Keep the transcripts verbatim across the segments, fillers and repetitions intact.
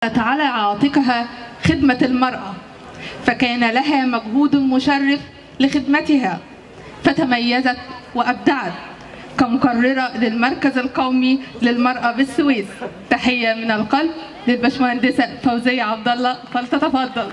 على عاتقها خدمة المرأة، فكان لها مجهود مشرف لخدمتها، فتميزت وأبدعت كمقررة للمركز القومي للمرأة بالسويس. تحية من القلب للبشمهندسة فوزية عبد الله، فلتتفضل.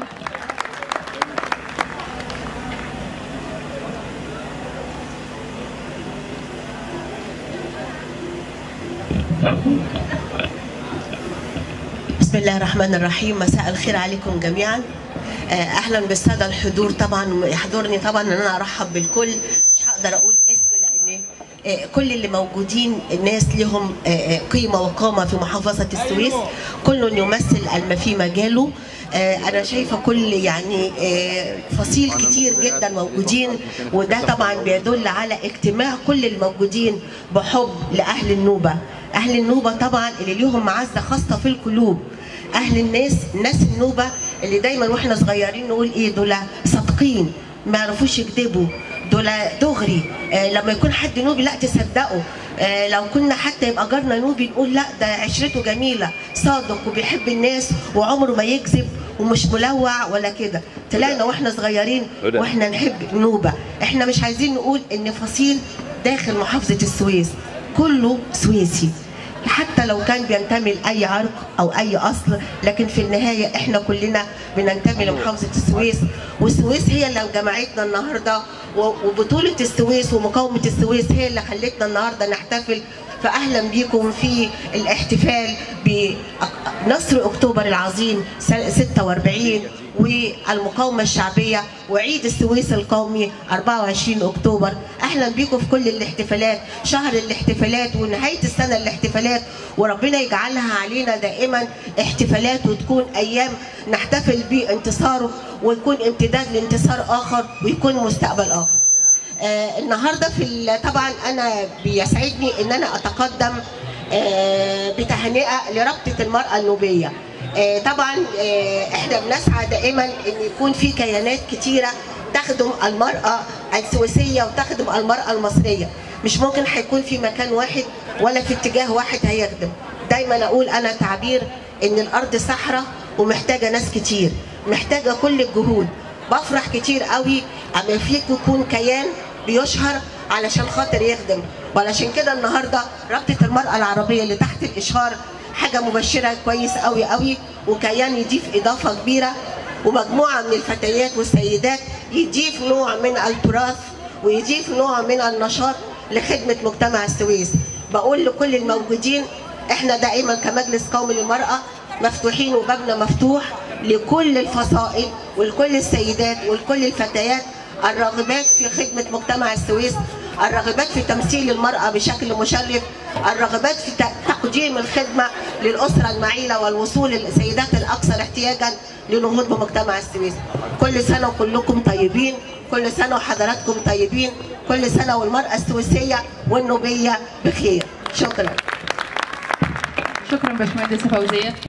بسم الله الرحمن الرحيم. مساء الخير عليكم جميعا. اهلا بالساده الحضور. طبعا يحضرني طبعا ان انا ارحب بالكل، مش هقدر اقول اسم لان كل اللي موجودين الناس لهم قيمه وقامه في محافظه السويس، كل يمثل ما في مجاله. انا شايفه كل يعني فصيل كتير جدا موجودين، وده طبعا بيدل على اجتماع كل الموجودين بحب لاهل النوبه. اهل النوبه طبعا اللي ليهم معزه خاصه في القلوب، اهل الناس الناس النوبه اللي دايما واحنا صغيرين نقول ايه، دول صادقين ما يعرفوش يكذبوا، دول دغري. آه لما يكون حد نوبي لا تصدقوا. آه لو كنا حتى يبقى جارنا نوبي نقول لا ده عشرته جميله، صادق وبيحب الناس وعمره ما يكذب ومش ملوع ولا كده. طلعنا واحنا صغيرين واحنا نحب النوبه. احنا مش عايزين نقول ان فصيل داخل محافظه السويس كله سويسي، حتى لو كان بينتمي لاي عرق او اي اصل، لكن في النهايه احنا كلنا بننتمي لمحافظه السويس، والسويس هي اللي جمعتنا النهارده، وبطوله السويس ومقاومه السويس هي اللي خلتنا النهارده نحتفل. فاهلا بيكم في الاحتفال بنصر اكتوبر العظيم ستة وأربعين والمقاومه الشعبيه وعيد السويس القومي أربعة وعشرين أكتوبر. اهلا بيكم في كل الاحتفالات، شهر الاحتفالات ونهايه السنه الاحتفالات، وربنا يجعلها علينا دائما احتفالات وتكون ايام نحتفل بانتصاره ويكون امتداد لانتصار اخر ويكون مستقبل اخر. آه النهارده في طبعا انا بيسعدني ان انا اتقدم آه بتهنئه لرابطه المراه النوبيه. آه طبعا آه احنا بنسعى دائما ان يكون في كيانات كتيره تخدم المراه السويسيه وتخدم المراه المصريه، مش ممكن هيكون في مكان واحد ولا في اتجاه واحد هيخدم. دايما اقول انا تعبير ان الارض صحراء ومحتاجه ناس كتير، محتاجه كل الجهود. بفرح كتير قوي اما فيك يكون كيان بيشهر علشان خاطر يخدم، وعلشان كده النهارده رابطه المراه العربيه اللي تحت الاشهار حاجه مبشره كويس قوي قوي، وكيان يضيف اضافه كبيره، ومجموعه من الفتيات والسيدات يضيف نوع من التراث ويضيف نوع من النشاط لخدمه مجتمع السويس. بقول لكل الموجودين احنا دائما كمجلس قومي للمراه مفتوحين وبابنا مفتوح لكل الفصائل ولكل السيدات ولكل الفتيات الراغبات في خدمة مجتمع السويس، الراغبات في تمثيل المرأة بشكل مشرف، الراغبات في تقديم الخدمة للأسرة المعيلة والوصول للسيدات الأكثر احتياجا لنهوض بمجتمع السويس. كل سنة وكلكم طيبين، كل سنة وحضراتكم طيبين، كل سنة والمرأة السويسية والنوبية بخير. شكرا. شكرا باشمهندسة فوزية.